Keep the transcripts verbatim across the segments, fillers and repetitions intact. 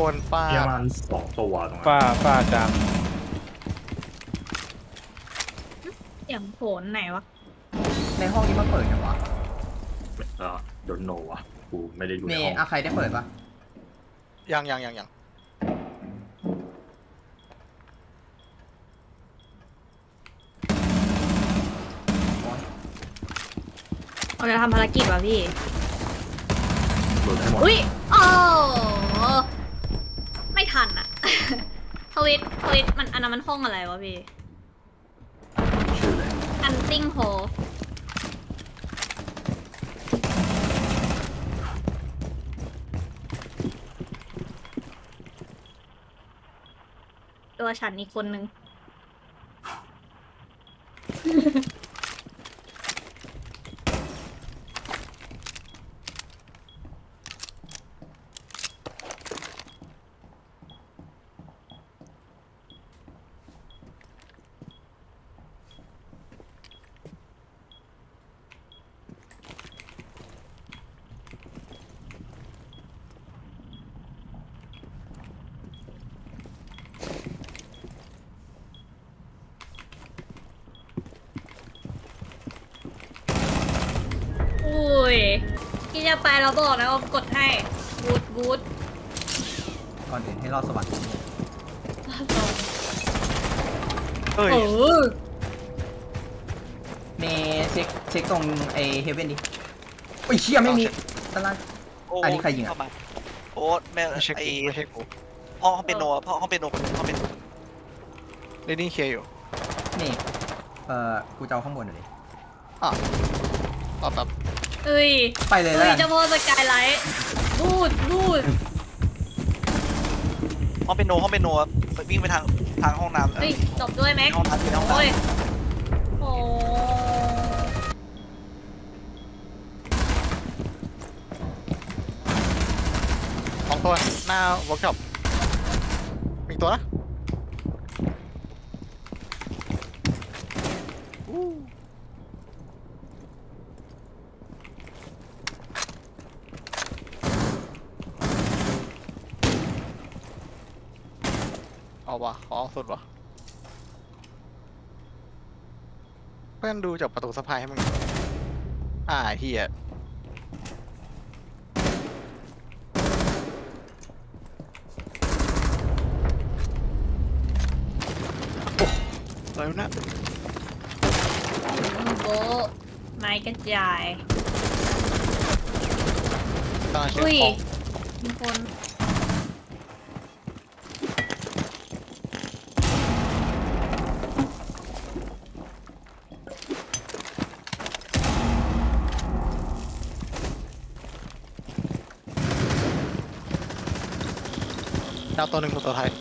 นป้าเยอะมันสองตัวตรงนั้นฝ้าฝ้ากลางเสียงโผล่ไหนวะในห้องนี้มันเปิดยังวะเออโดนโนวะกูไม่ได้อยู่เมในย์ห้องอะใครได้เปิดปะยังยังยังยังเราจะทำภารกิจวะพี่โดนให้หมดอุ้ยโอ้ไม่ทันอะทวิตทวิตมันอันนั้นมันห้องอะไรวะพี่ชื่อเลยอันติ้งโฮตัวฉันอีกคนนึงอุ้ยที่จะไปเราบอกนะว่ากดให้บูทบูทก่อนอื่นให้รอดสวรรค์เฮ้ยเออเมย์เช็คเช็คตรงไอเฮเว่นดิโอ้ยเชี่ยไม่มีตารางโอ้อันนี้ใครยิงอะเข้ามาโอ้แม่ไม่ใช่ไอกูไม่ใช่กูห้องห้องเป็นโนห้องห้องเป็นโนห้องเป็นโนเรนนี่เคลียร์อยู่นี่เอ่อกูจะเอาข้างบนหน่อยดิอ่ะตอบแบบเอ้ยไปเลยแล้วเอ้ยกันเจ้าพ่อสกายไลท์บูดบูดห้องเป็นโนห้องเป็นโนวิ่งไปทางทางห้องน้ำเฮ้ยจบด้วยแม็กห้องน้ำที่ห้องน้โอ้ยโอ้สองตัวหน้าเวิร์กช็อปมีอีกตัวนะอู้เอาวะขอเอาสุดวะเพื่อนดูจากประตูสะพายให้มึงอ่าเฮียอะไรวะเนี่ยโบะไม้กระจายกำลังเช็คอุ้ยของมีคนดาวตัวหนึ่งตัวท้าย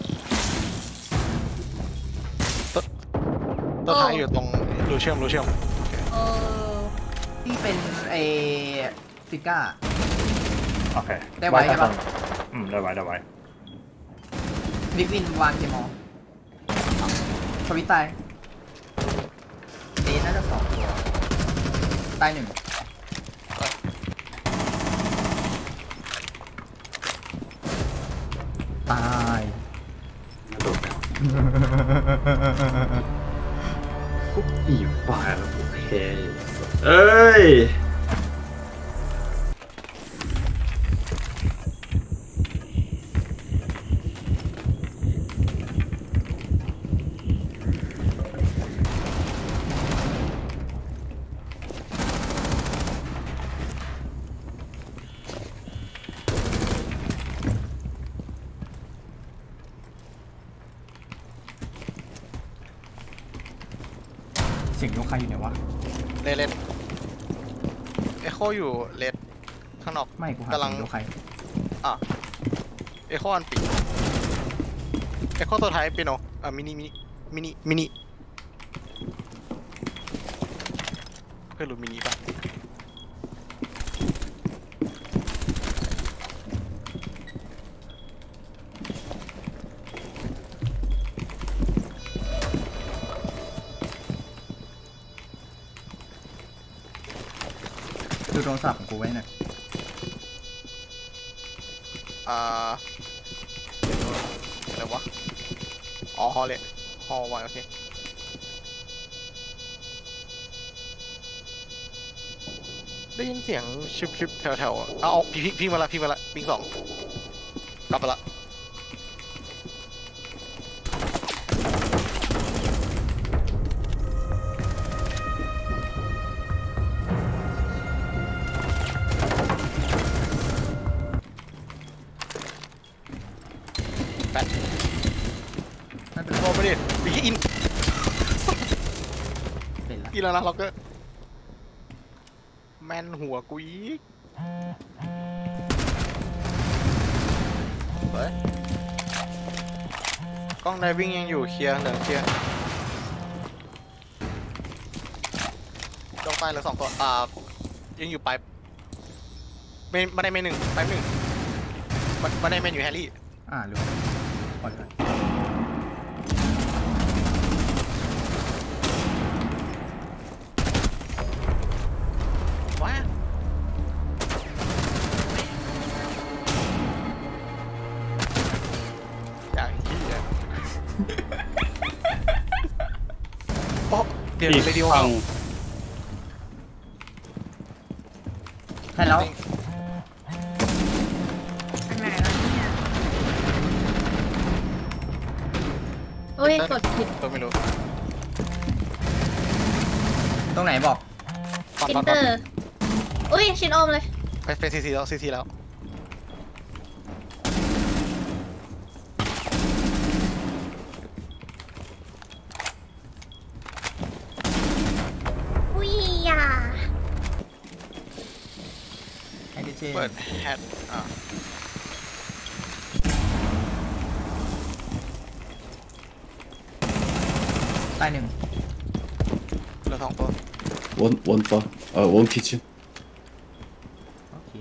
ตัวตัวท้ายอยู่ตรงรูเชื่อมรูเชื่อมเออที่เป็นไอฟิก้าโอเคได้ไว้ใช่ปะอืมได้ไว้ได้ไว้บิ๊กวินวางเคมอลทวิตตายเดนน่าจะสองตัวตายหนึ่งตายโดนแล้วปุ๊บอีฝ่ายแล้วโอเคเอ้ยเสียงยกใครอยู่ไหนวะเลนเลนเอโคอยู่เลนข้างนอกไม่กูหากำลังเสียงยกใครอ่ะเอโคอันปิดเอโคตัวท้ายเป็นโนอ่ะมินิมินิมินิมินิเพื่อนรู้มินิป่ะดูโทรศัพท์ของกูไว้หน่อยอ่าอ๋อฮอลเลยฮอลไว้โอเคได้ยินเสียงชิบชิบแถวแถวๆเอาเอาพี่พี่พี่มาละพี่มาละปิงสองกลับมาละแปดไม่เป็นไรโอ้ไม่ได้ปีอินเป็นละอีแล้วนะเราก็แมนหัวกูอีกเฮ้ยกล้องไดวิ่งยังอยู่เคลียร์เหลือเคลียร์กล้องใต้เหลือสองตัวอ่ายังอยู่ไปลายไม่ไม่ได้เมนหนึ่งไปลายหนึ่งมันไม่ได้เมนอยู่แฮร์รี่อ่ารู้ปล่อยเลยว้าอย่างที่อ่ะโอ้เดี๋ยวอีกเรดิโอฝั่งใช่แล้วทางไหนวะเนี่ยโอ้ยกดผิดตัวไม่รู้ตรงไหนบอกปัดพิปันดเตปัอดร์อุ้ยชินโอมเลยไปไปซีซีแล้วซีซีแล้วอุ้ยอ่ะไอเดเจนเปิดแฮทอ่าใต้หนึ่งเหลือสองตัว 원, 원바, 아, 원키친. โอเค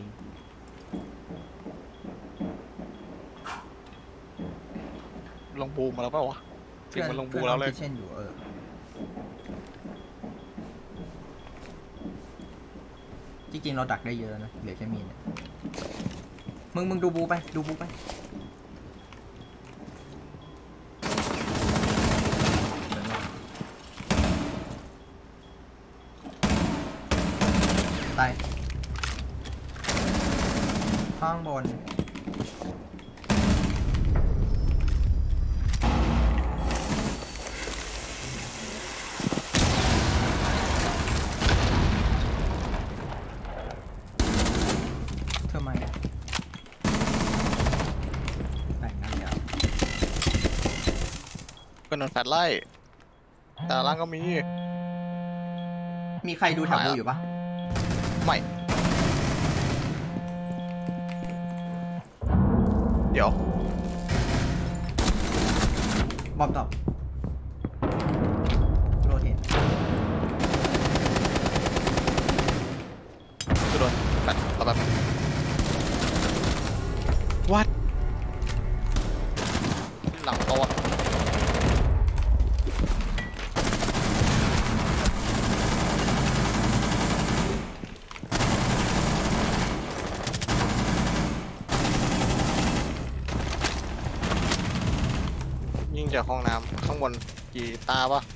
ลงบูมมาแล้วเปล่าวะเสียงมันลงบูแล้วเลยเช่นอยู่เออจริงๆเราดักได้เยอะนะเหลือแค่มีนเนี่ยมึงมึงดูบูไปดูบูไปตายข้างบนเธอมาเนี่ยไหนงั้นเดี๋ยวก็นอนแฟดไล่แต่ล่างก็มีมีใครดูแถวบูอยู่ปะไม่เดี๋ยวบอมตอบโรเทนจะโดนแฟดระแบบวัดหลังโต๊ะยิงจากห้องน้ำข้างบนกี่ตาปะ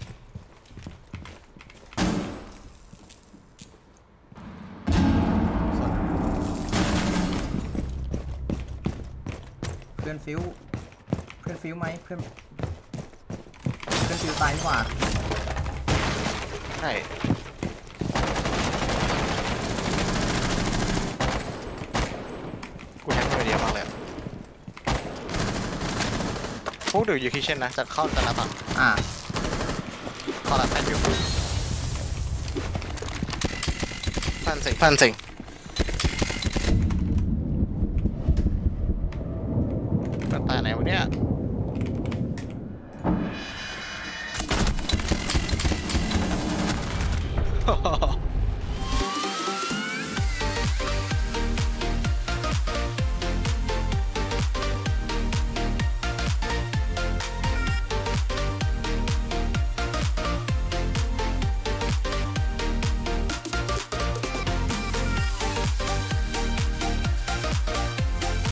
เพื่อนฟิวเพื่อนฟิวไหมเพื่อนเพื่อนฟิวตายดีกว่าใช่กูแฮกไปเดียวมากเลยอะพวกเดี๋ยวอยู่คิเช่นนะจะเข้าแต่ละฝั่งอ่าเข้าละแฟนอยู่ฟันสิงฟันสิงมันตายไหนวะเนี่ย